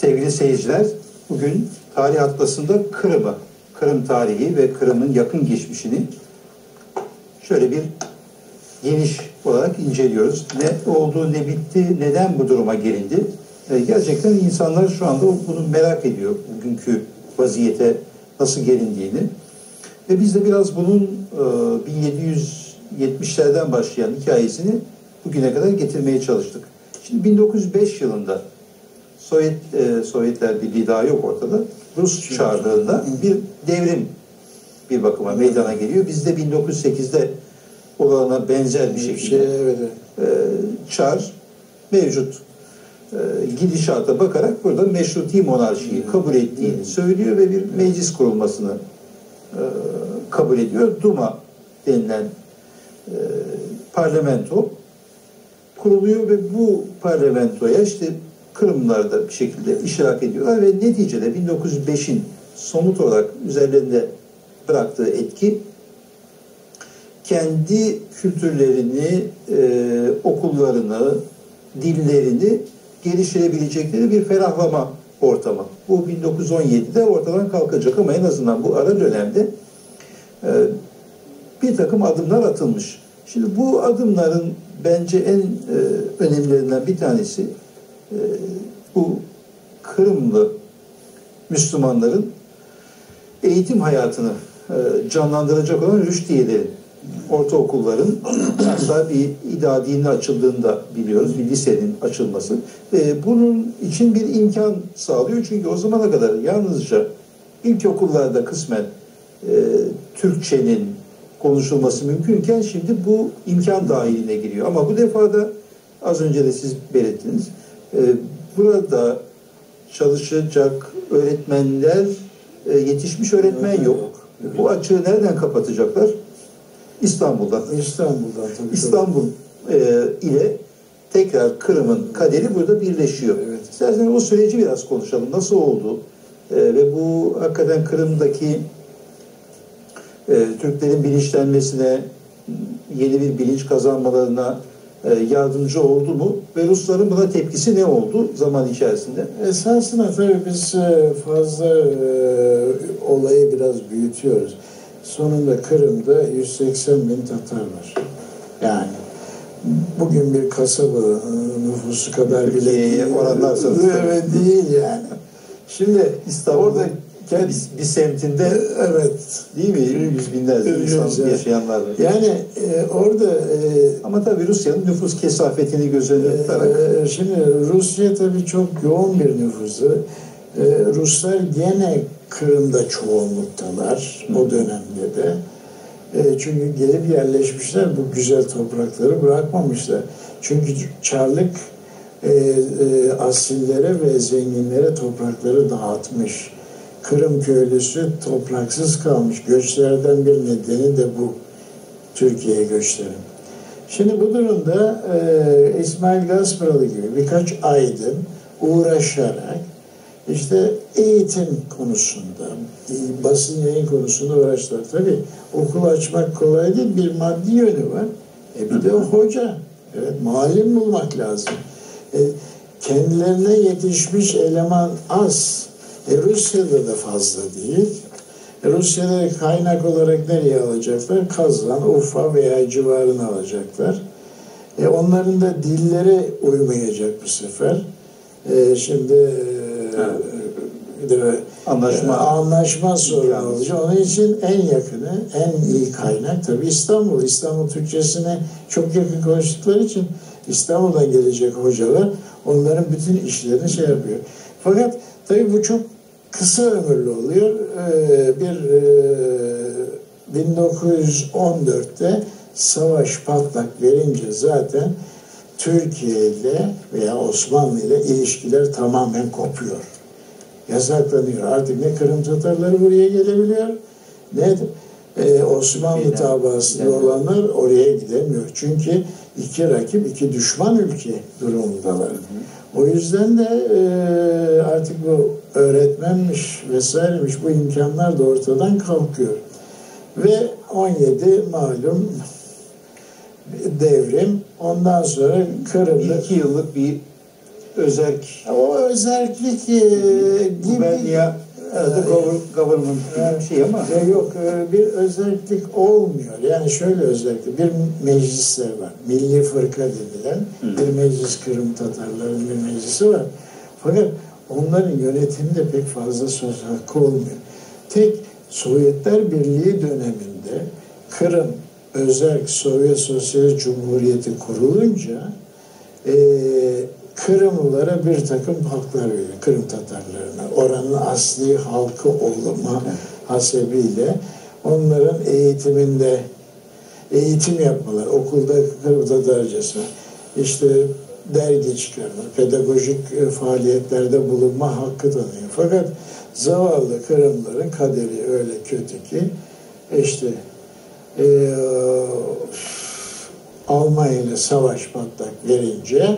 Sevgili seyirciler, bugün Tarih Atlası'nda Kırım tarihi ve Kırım'ın yakın geçmişini şöyle bir geniş olarak inceliyoruz. Ne oldu, ne bitti, neden bu duruma gelindi? Gerçekten insanlar şu anda bunu merak ediyor, bugünkü vaziyete nasıl gelindiğini. Ve biz de biraz bunun 1770'lerden başlayan hikayesini bugüne kadar getirmeye çalıştık. Şimdi 1905 yılında Sovyetler Birliği daha yok ortada. Rus çarlığında bir devrim bir bakıma meydana geliyor. Bizde 1908'de olana benzer bir şekilde çar mevcut gidişata bakarak burada meşruti monarşiyi kabul ettiğini söylüyor ve bir meclis kurulmasını kabul ediyor. Duma denilen parlamento kuruluyor ve bu parlamentoya işte Kırımlılar da bir şekilde iştirak ediyorlar ve neticede 1905'in somut olarak üzerlerinde bıraktığı etki kendi kültürlerini, okullarını, dillerini geliştirebilecekleri bir ferahlama ortamı. Bu 1917'de ortadan kalkacak ama en azından bu ara dönemde bir takım adımlar atılmış. Şimdi bu adımların bence en önemlilerinden bir tanesi bu Kırımlı Müslümanların eğitim hayatını canlandıracak olan rüştiyelerin, ortaokulların hatta bir idadinin açıldığında biliyoruz, bir lisenin açılması. Bunun için bir imkan sağlıyor. Çünkü o zamana kadar yalnızca ilkokullarda kısmen Türkçenin konuşulması mümkünken şimdi bu imkan dahiline giriyor. Ama bu defa da az önce de siz belirttiniz. Burada çalışacak öğretmenler, yetişmiş öğretmen yok. Bu açığı nereden kapatacaklar? İstanbul'dan. Tabii. İstanbul ile tekrar Kırım'ın kaderi burada birleşiyor. Evet. İsterseniz o süreci biraz konuşalım. Nasıl oldu? Ve bu hakikaten Kırım'daki Türklerin bilinçlenmesine, yeni bir bilinç kazanmalarına yardımcı oldu mu? Ve Rusların buna tepkisi ne oldu zaman içerisinde? Esasında tabii biz fazla olayı biraz büyütüyoruz. Sonunda Kırım'da 180 bin Tatar var. Yani bugün bir kasaba nüfusu kadar bile değil. Oranlarsanız. Evet, değil yani. Şimdi İstanbul'da bir semtinde değil mi? Yüz binlerce insan yaşayanlar var. Yani orada ama tabii Rusya'nın nüfus kesafetini göz önüne tutarak. Şimdi Rusya tabii çok yoğun bir nüfusu. Ruslar gene Kırım'da çoğunluktalar o dönemde de. Çünkü gelip yerleşmişler, bu güzel toprakları bırakmamışlar. Çünkü Çarlık asillere ve zenginlere toprakları dağıtmış. Kırım köylüsü topraksız kalmış. Göçlerden bir nedeni de bu. Türkiye'ye göçlerin. Şimdi bu durumda İsmail Gasparalı gibi birkaç aydın uğraşarak işte eğitim konusunda, basın yayın konusunda uğraştılar. Tabii okul açmak kolay değil, bir maddi yönü var. Bir de hoca. Evet, muallim bulmak lazım. Kendilerine yetişmiş eleman az. Rusya'da da fazla değil. Rusya'da kaynak olarak nereye alacaklar? Kazan, Urfa veya civarını alacaklar. Onların da dilleri uymayacak bu sefer. Şimdi anlaşma sorunu olacak. Onun için en yakını, en iyi kaynak tabii İstanbul. İstanbul Türkçesine çok yakın konuştukları için İstanbul'dan gelecek hocalar onların bütün işlerini şey yapıyor. Fakat tabii bu çok kısa ömürlü oluyor. 1914'te savaş patlak verince zaten Türkiye ile veya Osmanlı ile ilişkiler tamamen kopuyor. Yasaklanıyor. Artık ne Kırım Tatarları buraya gelebiliyor, ne Osmanlı tabasında olanlar oraya gidemiyor. Çünkü iki rakip, iki düşman ülke durumundalar. O yüzden de artık bu öğretmenmiş vesairemiş bu imkanlar da ortadan kalkıyor. Ve 17 malum devrim, ondan sonra Kırım'da 2 yıllık bir özerk. O özerklik gibi. Ben ya government bir şey ama. Yok, bir özellik olmuyor. Yani şöyle özellikle bir meclisler var. Milli Fırka dedilen bir meclis, Kırım Tatarların bir meclisi var. Fakat onların yönetiminde pek fazla söz hakkı olmuyor. Tek Sovyetler Birliği döneminde Kırım Özerk Sovyet Sosyalist Cumhuriyeti kurulunca Kırımlılara bir takım haklar veriyor, Kırım Tatarlarına. Oranın asli halkı olma hasebiyle onların eğitiminde eğitim yapmaları, okulda Kırım Tatarcası, işte dergi çıkarma, pedagojik faaliyetlerde bulunma hakkı tanıyor. Fakat zavallı Kırımların kaderi öyle kötü ki işte Almanya ile savaş patlak verince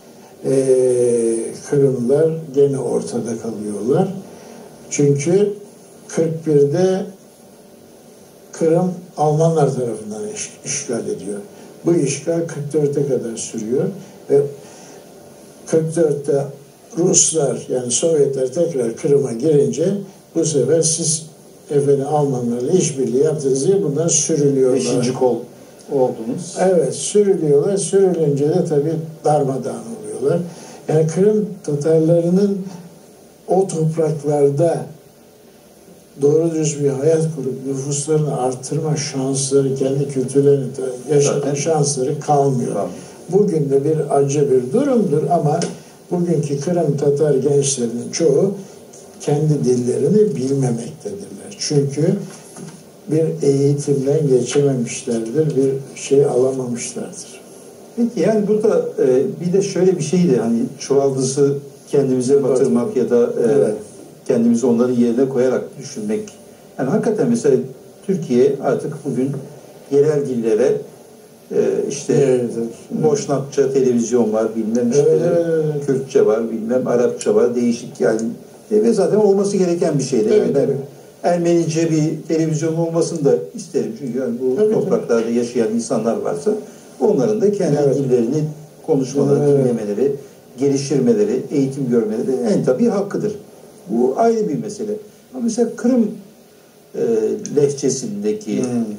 Kırımlılar gene ortada kalıyorlar. Çünkü 41'de Kırım Almanlar tarafından işgal ediyor. Bu işgal 44'e kadar sürüyor ve 44'te Ruslar yani Sovyetler tekrar Kırım'a girince bu sefer siz Almanlarla işbirliği yaptınız diye bunlar sürülüyorlar. 5. kol oldunuz. Evet, sürülüyorlar. Sürülünce de tabii darmadağın oluyorlar. Yani Kırım Tatarlarının o topraklarda doğru düz bir hayat kurup nüfuslarını artırma şansları, kendi kültürlerini yaşatma şansları kalmıyor. Bugün de bir acı bir durumdur ama bugünkü Kırım Tatar gençlerinin çoğu kendi dillerini bilmemektedirler. Çünkü bir eğitimden geçememişlerdir, bir şey alamamışlardır. Peki yani burada bir de şöyle bir şey de hani çuvaldızı kendimize batırmak ya da kendimizi onların yerine koyarak düşünmek. Yani hakikaten mesela Türkiye artık bugün yerel dillere işte Boşnakça televizyon var, bilmem işte Kürtçe var, bilmem Arapça var, değişik yani ve zaten olması gereken bir şey de. Yani Ermenice bir televizyon olmasını da isterim çünkü yani bu topraklarda yaşayan insanlar varsa onların da kendi dillerini konuşmaları, dinlemeleri, geliştirmeleri, eğitim görmeleri en tabii hakkıdır. Bu ayrı bir mesele. Ama mesela Kırım lehçesindeki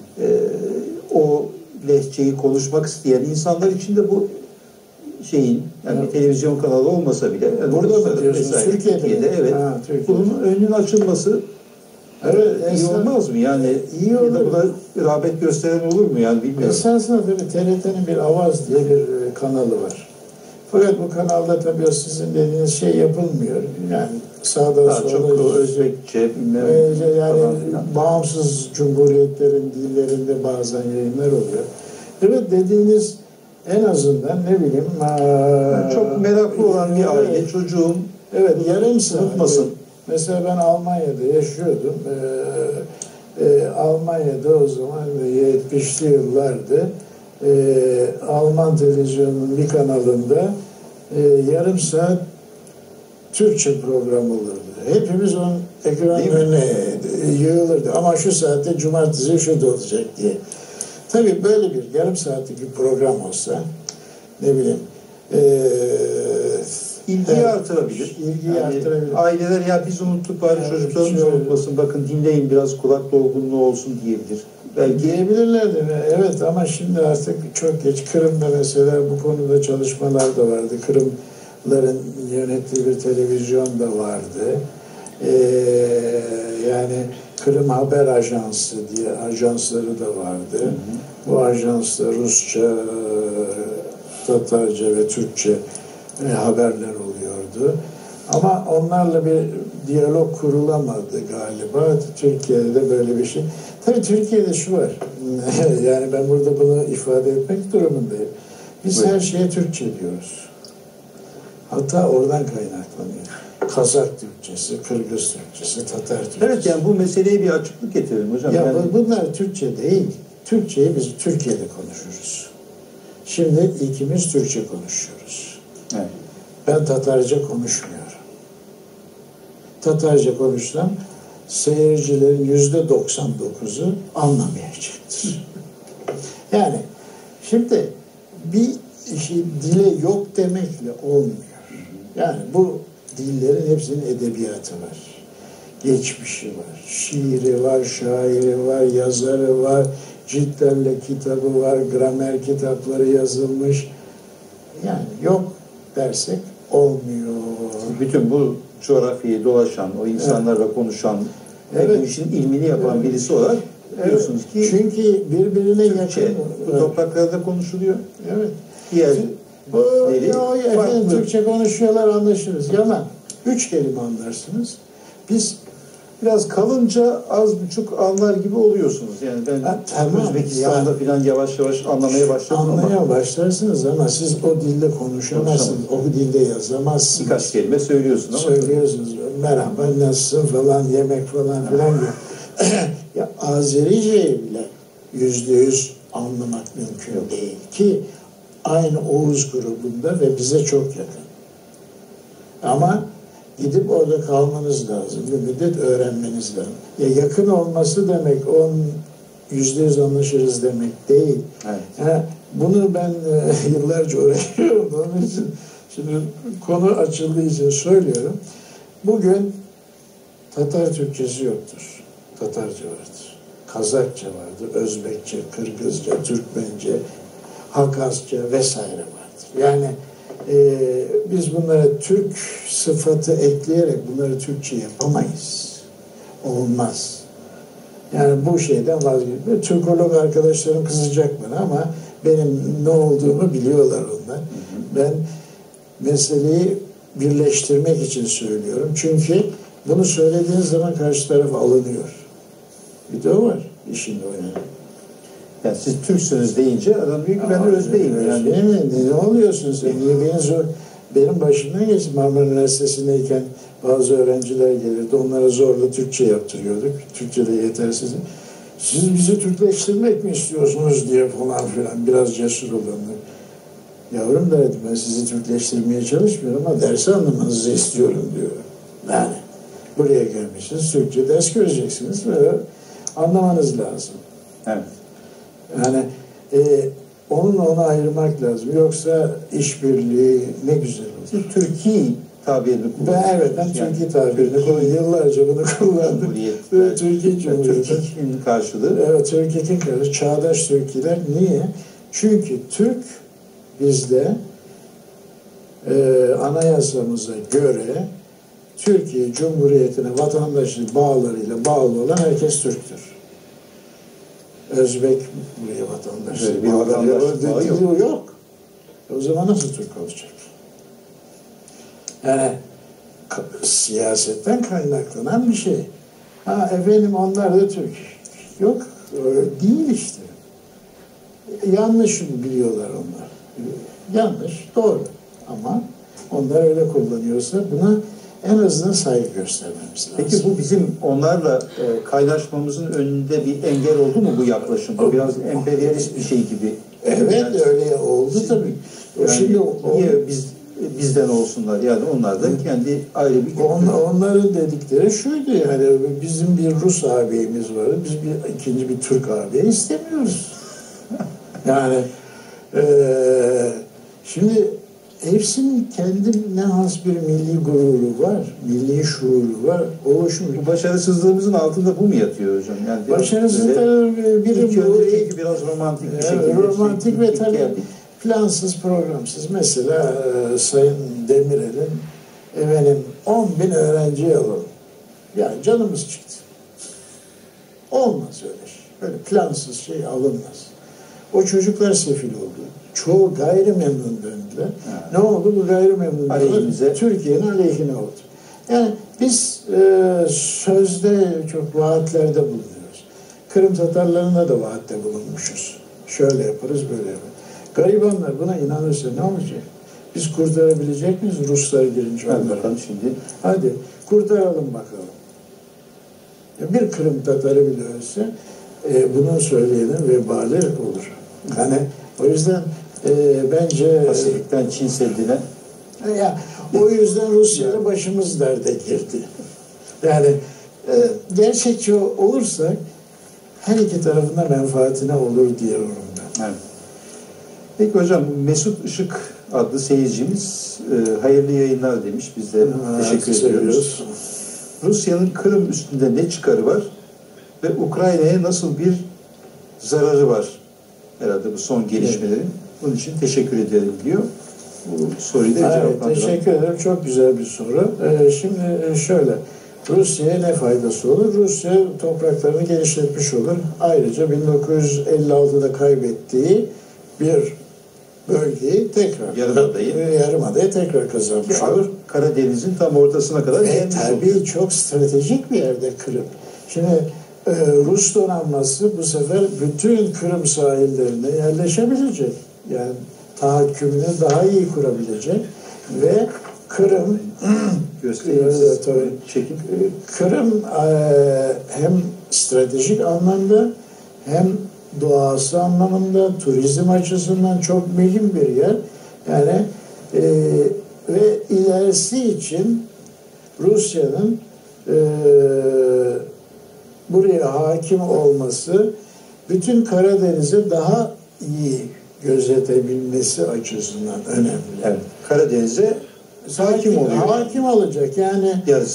o lehçeyi konuşmak isteyen insanlar için de bu şeyin yani bir televizyon kanalı olmasa bile yani burada mı diyorsunuz? Türkiye'de evet. Bunun önünün açılması iyi olmaz mı? Yani iyi olur. Ya da buna rağbet gösteren olur mu? Yani bilmiyorum. Esasında tabii TRT'nin bir Avaz diye bir kanalı var. Fakat bu kanalda tabii o sizin dediğiniz şey yapılmıyor. Yani sağdan sola çok Özbekçe bilmem yani bağımsız cumhuriyetlerin dillerinde bazen yayınlar oluyor. Evet dediğiniz en azından ne bileyim yani çok meraklı olan bir aile çocuğun yarım saat mesela ben Almanya'da yaşıyordum. Almanya'da o zaman 70'li yıllardı. Alman televizyonunun bir kanalında yarım saat Türkçe program olurdu. Hepimiz onun ekranın önüne yığılırdı. Ama şu saatte cumartesi şurada olacak diye. Tabii böyle bir yarım saatlik bir program olsa ne bileyim İlgiyi artırabilir. Aileler ya biz unuttuk bari çocuklarımız unutmasın. Bakın dinleyin biraz kulak dolgunluğu olsun diyebilir. Belki diyebilirlerdi. Evet ama şimdi artık çok geç. Kırım'da mesela bu konuda çalışmalar da vardı. Kırımların yönettiği bir televizyon da vardı. Yani Kırım Haber Ajansı diye ajansları da vardı. Bu ajansda Rusça, Tatarca ve Türkçe haberler oluyordu. Ama onlarla bir diyalog kurulamadı galiba. Türkiye'de de böyle bir şey. Tabii Türkiye'de şu var. Yani ben burada bunu ifade etmek durumundayım. Biz her şeye Türkçe diyoruz. Hatta oradan kaynaklanıyor. Kazak Türkçesi, Kırgız Türkçesi, Tatar Türkçesi. Evet yani bu meseleye bir açıklık getirelim hocam. Ya yani bunlar Türkçe değil. Türkçeyi biz Türkiye'de konuşuruz. Şimdi ikimiz Türkçe konuşuyoruz. Evet. Ben Tatarca konuşmuyorum. Tatarca konuşsam seyircilerin %99'u anlamayacaktır. Yani şimdi bir şey dile yok demekle olmuyor. Yani bu dillerin hepsinin edebiyatı var. Geçmişi var. Şiiri var, şairi var, yazarı var, ciltlerle kitabı var, gramer kitapları yazılmış. Yani yok dersek olmuyor. Bütün bu coğrafyayı dolaşan, o insanlarla konuşan, ve bu işin ilmini yapan birisi olarak diyorsunuz ki çünkü birbirine Türkçe yakın. bu topraklarda konuşuluyor. Evet. Diğer Efendim Türkçe konuşuyorlar, anlaşırız. Ama 3 kelime anlarsınız. Biz biraz kalınca az buçuk anlar gibi oluyorsunuz. Yani ben tamam, Özbekistan'da falan yavaş yavaş anlamaya başladım ama başlarsınız ama siz o dilde konuşamazsınız. O dilde yazamazsınız. Birkaç kelime söylüyorsunuz ama söylüyorsunuz. Merhaba, nasılsın falan, yemek falan filan diyor. Ya Azerice'yi bile %100 anlamak mümkün değil ki aynı Oğuz grubunda ve bize çok yakın. Ama gidip orada kalmanız lazım. Bir müddet öğrenmeniz lazım. Ya yakın olması demek %100 anlaşırız demek değil. evet. Bunu ben yıllarca uğraşıyorum. Onun için şimdi konu açıldığı için söylüyorum. Bugün Tatar Türkçesi yoktur. Tatarca vardır. Kazakça vardır. Özbekçe, Kırgızca, Türkmence, Hakasça vesaire vardır. Yani biz bunlara Türk sıfatı ekleyerek bunları Türkçe yapamayız. Olmaz. Yani bu şeyden vazgeçmiyor. Türkolog arkadaşlarım kızacak bana ama benim ne olduğumu biliyorlar onlar. Ben meseleyi birleştirmek için söylüyorum. Çünkü bunu söylediğiniz zaman karşı taraf alınıyor. Bir de o var işin oynayan. Yani siz Türksünüz deyince adam diyor ki ben de Özbeyim. Yani. Ne oluyorsun sen? Niye beni zor? Benim başımdan geçti. Marmara Üniversitesi'ndeyken bazı öğrenciler gelirdi. Onlara zorla Türkçe yaptırıyorduk. Türkçe de yetersiz. Siz bizi Türkleştirmek mi istiyorsunuz diye falan filan. Biraz cesur olun. Yavrum da dedim, ben sizi Türkleştirmeye çalışmıyorum ama dersi anlamanızı istiyorum diyor. Yani buraya gelmişsiniz. Türkçe ders göreceksiniz ve anlamanız lazım. Evet. Yani onu ayırmak lazım. Yoksa işbirliği ne güzel olur. Siz Türkiye tabirini kullanıyorsunuz. Ben Türkiye tabirini kullanıyorum. Yıllarca bunu kullandım. Türkiye Cumhuriyeti. Türkiye'nin karşılığı. Evet, Türkiye'nin karşılığı. Çağdaş Türkiye'ler. Niye? Çünkü Türk bizde anayasamıza göre Türkiye Cumhuriyeti'ne vatandaşlık bağlarıyla bağlı olan herkes Türktür. Özbek buraya vatandaşlık bir vatandaşlık bağı yok. O zaman nasıl Türk olacak? Yani siyasetten kaynaklanan bir şey. Efendim onlar da Türk. Yok, değil işte. Yanlış biliyorlar onlar. Yanlış, doğru. Ama onlar öyle kullanıyorsa buna en azından saygı göstermemiz lazım. Peki bu bizim onlarla kaynaşmamızın önünde bir engel oldu mu bu yaklaşım? Bu biraz emperyalist bir şey gibi. Evet, yani, öyle oldu tabii. Yani şimdi niye bizden olsunlar? Yani onlar da kendi ayrı bir... Onların dedikleri şuydu yani, bizim bir Rus ağabeyimiz vardı, biz ikinci bir Türk ağabey istemiyoruz. Yani şimdi hepsinin kendine has bir milli gururu var, milli şuuru var, oluşmuş. Bu başarısızlığımızın altında bu mu yatıyor hocam? Yani başarısızlıkların biri bu. Çünkü biraz romantik bir şekilde. Romantik ve tabii plansız, programsız. Mesela Sayın Demirel'in efendim 10.000 öğrenci alalım. Yani canımız çıktı. Olmaz öyle şey. Böyle plansız şey alınmaz. O çocuklar sefil oldu. Çoğu gayrimemnun döndüler. Ha. Ne oldu? Bu gayrimemnunlar Türkiye'nin aleyhine oldu. Yani biz sözde çok vaatlerde bulunuyoruz. Kırım Tatarlarına da vaatte bulunmuşuz. Şöyle yaparız, böyle yaparız. Garibanlar buna inanırsa ne olacak? Biz kurtarabilecek miyiz Ruslar girince onları? Bakalım şimdi. Hadi kurtaralım bakalım. Bir Kırım Tatarı bile ölse bunun söyleyenin vebali olur. Yani o yüzden bence... Pasifik'ten Çin Seddi'ne. O yüzden Rusya'da başımız derde girdi. Yani gerçekçi olursak her iki tarafında menfaatine olur diyorum ben. Evet. Peki hocam, Mesut Işık adlı seyircimiz hayırlı yayınlar demiş. Biz de teşekkür ediyoruz. Rusya'nın Kırım üstünde ne çıkarı var ve Ukrayna'ya nasıl bir zararı var? Herhalde bu son gelişmelerin. Bunun için teşekkür ederim diyor. Bu soruyu da cevaplandıralım. Teşekkür ederim. Çok güzel bir soru. Şimdi şöyle. Rusya'ya ne faydası olur? Rusya topraklarını genişletmiş olur. Ayrıca 1956'da kaybettiği bir bölgeyi tekrar Yarımada'yı tekrar kazanmış olur. Karadeniz'in tam ortasına kadar gelmiş tabii oluyor. çok stratejik bir yerde Kırım. Şimdi Rus donanması bu sefer bütün Kırım sahillerine yerleşebilecek. Yani tahakkümünü daha iyi kurabilecek ve Kırım Kırım hem stratejik anlamda hem doğası anlamında turizm açısından çok mühim bir yer. Yani ve ilerisi için Rusya'nın buraya hakim olması bütün Karadeniz'e daha iyi gözetebilmesi açısından önemli. Evet, Karadeniz'e hakim oluyor. Hakim olacak. Yani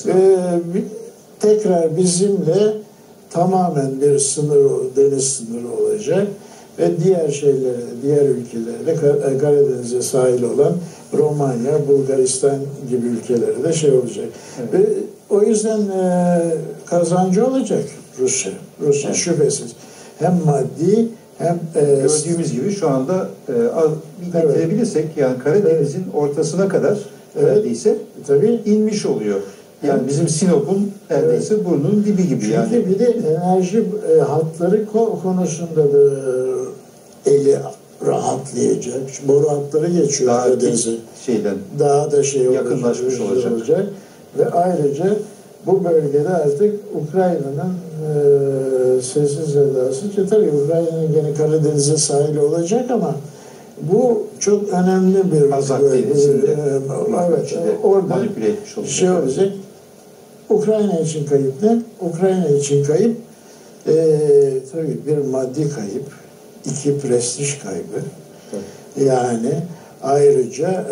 tekrar bizimle tamamen bir deniz sınırı olacak ve diğer ülkelerde Karadeniz'e sahil olan Romanya, Bulgaristan gibi ülkelerde de olacak. Evet. Ve o yüzden kazancı olacak Rusya evet. Şüphesiz. Hem maddi hem gördüğümüz gibi şu anda getirebilirsek yani Karadeniz'in ortasına kadar neredeyse tabii inmiş oluyor. Yani bizim Sinop'un neredeyse burnunun dibi gibi. Çünkü yani. Bir de enerji hatları konusunda da eli rahatlayacak. Boru hatları geçiyor Karadeniz'e. Daha da yakınlaşmış olacak. Ve ayrıca bu bölgede artık Ukrayna'nın sessiz sedası. Tabii Ukrayna'nın gene Karadeniz'e sahil olacak ama bu çok önemli bir Azak Denizi'nde orada manipüle etmiş olacak. Olacak. Ukrayna için kayıp ne? Ukrayna için kayıp tabii bir maddi kayıp, iki prestij kaybı. Evet. Yani ayrıca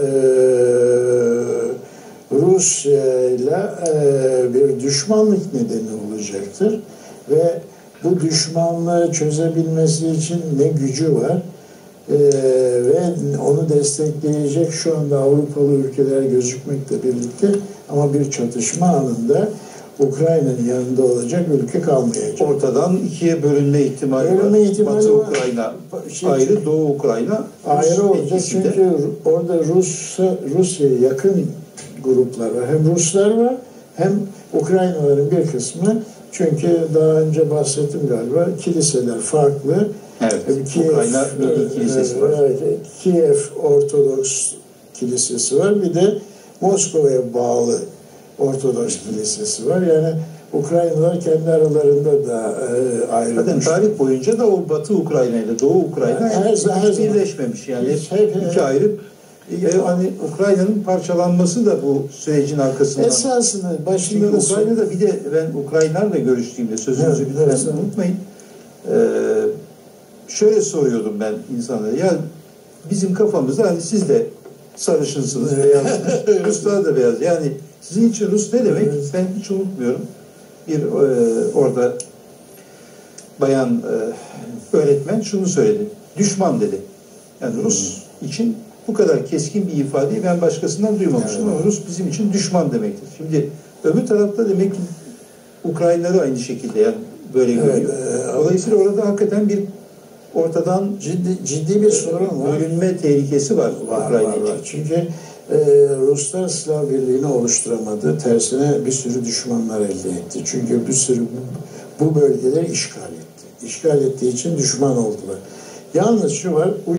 Rusya'yla bir düşmanlık nedeni olacaktır ve bu düşmanlığı çözebilmesi için ne gücü var ve onu destekleyecek şu anda Avrupalı ülkeler gözükmekle birlikte ama bir çatışma anında Ukrayna'nın yanında olacak ülke kalmayacak. Ortadan ikiye bölünme ihtimali var. Batı Ukrayna ayrı, Doğu Ukrayna ayrı olacak. Çünkü orada Rusya'ya yakın gruplar var. Hem Ruslar var hem Ukraynalıların bir kısmı. Çünkü daha önce bahsettim galiba kiliseler farklı. Evet, Ukrayna Milli Kilisesi var. Kiev Ortodoks Kilisesi var. Bir de Moskova'ya bağlı Ortodoks Kilisesi var. Yani Ukraynalılar kendi aralarında da ayrılmış. Zaten tarih boyunca da o Batı Ukrayna ile Doğu Ukrayna hiç birleşmemiş. Yani iki ayrı. Hani Ukrayna'nın parçalanması da bu sürecin arkasında. Esasında başında da Ukrayna'da bir de ben Ukraynalarla görüştüğümde sözünüzü lütfen unutmayın. Şöyle soruyordum ben insanlara. Ya bizim kafamızda hani siz de sarışınsınız, beyazsınız. Ruslar da beyaz. Yani sizin için Rus ne demek? Ben hiç unutmuyorum. Bir orada bayan öğretmen şunu söyledi. Düşman dedi. Yani Rus için bu kadar keskin bir ifadeyi ben başkasından duymamıştım ama Rus bizim için düşman demektir. Şimdi öbür tarafta demek ki Ukraynalıları aynı şekilde yani böyle görüyor. Dolayısıyla orada hakikaten bir ortadan ciddi bir sorun var. Bölünme tehlikesi var Ukrayna için. Çünkü Ruslar Slav Birliği'ni oluşturamadı. Tersine bir sürü düşmanlar elde etti. Çünkü bir sürü bu bölgeleri işgal etti. İşgal ettiği için düşman oldular. Yalnız şu var,